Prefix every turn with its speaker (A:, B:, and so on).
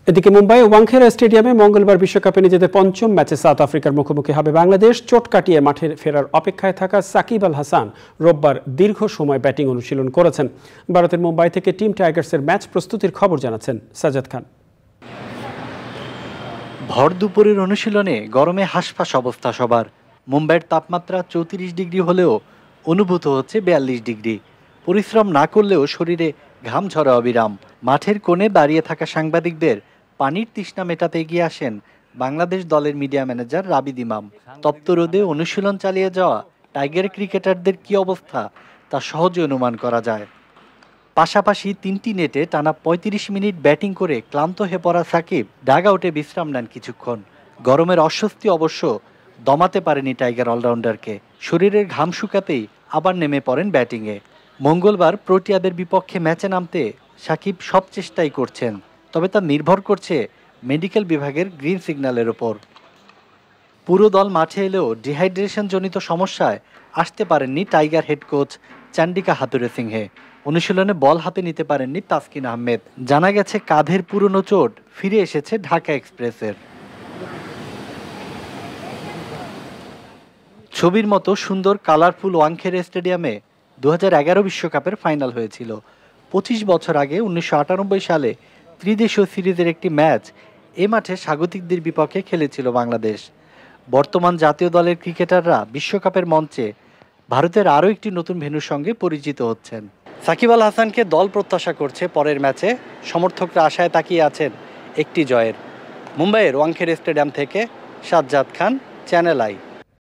A: এদিকে মুম্বাই ওয়াংখেড়ে স্টেডিয়ামে মঙ্গলবার বিশ্বকাপে নিজেদের পঞ্চম ম্যাচে সাউথ আফ্রিকার মুখোমুখি হবে বাংলাদেশ। চোট কাটিয়ে মাঠে ফেরার অপেক্ষায় থাকা সাকিব আল হাসান রোববার দীর্ঘ সময় ব্যাটিং অনুশীলন করেছেন। ভারতের মুম্বাই থেকে টিম টাইগার্সের ম্যাচ প্রস্তুতির খবর জানাচ্ছেন সাজাদ খান।
B: ভর দুপুরের অনুশীলনে গরমে হাঁসফাঁস অবস্থা সবার। মুম্বাইয়ের তাপমাত্রা 34 ডিগ্রি হলেও অনুভূত হচ্ছে 42 ডিগ্রি। পরিশ্রম না করলেও শরীরে ঘাম ঝরা অবিরাম। মাঠের কোণে দাঁড়িয়ে থাকা সাংবাদিকদের পানির তৃষ্ণা মেটাতে এগিয়ে আসেন বাংলাদেশ দলের মিডিয়া ম্যানেজার রাবিদ ইমাম। তপ্ত রোদে অনুশীলন চালিয়ে যাওয়া টাইগার ক্রিকেটারদের কি অবস্থা তা সহজে অনুমান করা যায়। পাশাপাশি 3টি নেটে টানা 35 মিনিট ব্যাটিং করে ক্লান্ত হয়ে পড়া সাকিব ডাগ আউটে বিশ্রাম নেন কিছুক্ষণ। গরমের অস্বস্তি অবশ্য দমাতে পারেনি টাইগার অলরাউন্ডারকে। শরীরের ঘাম শুকাতেই আবার নেমে পড়েন ব্যাটিংয়ে। মঙ্গলবার প্রোটিয়াদের বিপক্ষে ম্যাচে নামতে সাকিব সব চেষ্টাই করছেন, তবে তা নির্ভর করছে মেডিকেল বিভাগের গ্রিন সিগন্যালের ওপর। পুরো দল মাঠে এলেও ডিহাইড্রেশন জনিত সমস্যায় আসতে পারেননি tiger head coach Chandika Hathurusingha. অনুশীলনে বল হাতে নিতে পারেননি তাসকিন আহমেদ। জানা গেছে কাঁধের পুরনো চোট ফিরে এসেছে ঢাকা এক্সপ্রেসের। ছবির মতো সুন্দর কালারফুল ওয়াংখেড়ে স্টেডিয়ামে 2011 বিশ্বকাপের ফাইনাল হয়েছিল। 25 বছর আগে 1998 সালে ত্রিদেশীয় সিরিজের একটি ম্যাচ এ মাঠে স্বাগতিকদের বিপক্ষে খেলেছিল বাংলাদেশ। বর্তমান জাতীয় দলের ক্রিকেটাররা বিশ্বকাপের মঞ্চে ভারতের আরও একটি নতুন ভেন্যুর সঙ্গে পরিচিত হচ্ছেন। সাকিব আল হাসানকে দল প্রত্যাশা করছে পরের ম্যাচে। সমর্থকরা আশায় তাকিয়ে আছেন একটি জয়ের। মুম্বাইয়ের ওয়াংখেড়ে স্টেডিয়াম থেকে সাজ্জাদ খান, চ্যানেল আই।